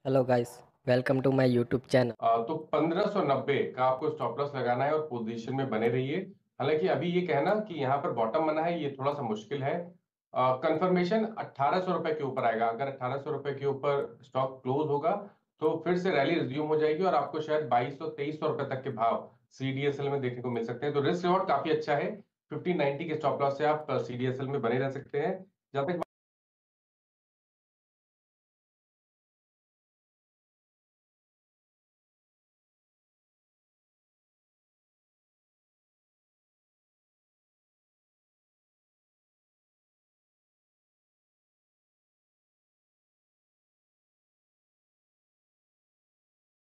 Hello guys, welcome to my YouTube channel. तो 1590 का आपको स्टॉप लॉस लगाना है और पोजीशन में बने रहिए। हालांकि अभी ये कहना कि यहाँ पर बॉटम बना है, ये थोड़ा सा मुश्किल है। कंफर्मेशन 1800 रुपए के ऊपर आएगा। अगर 1800 रुपए के ऊपर स्टॉक क्लोज होगा तो फिर से रैली रिज्यूम हो जाएगी और आपको शायद 2200 2300 रुपए तक के भाव सीडीएसएल में देखने को मिल सकते हैं। तो रिस्क रिवॉर्ड काफी अच्छा है। 1590 के स्टॉप लॉस से आप सीडीएसएल में बने रह सकते हैं। जहां तक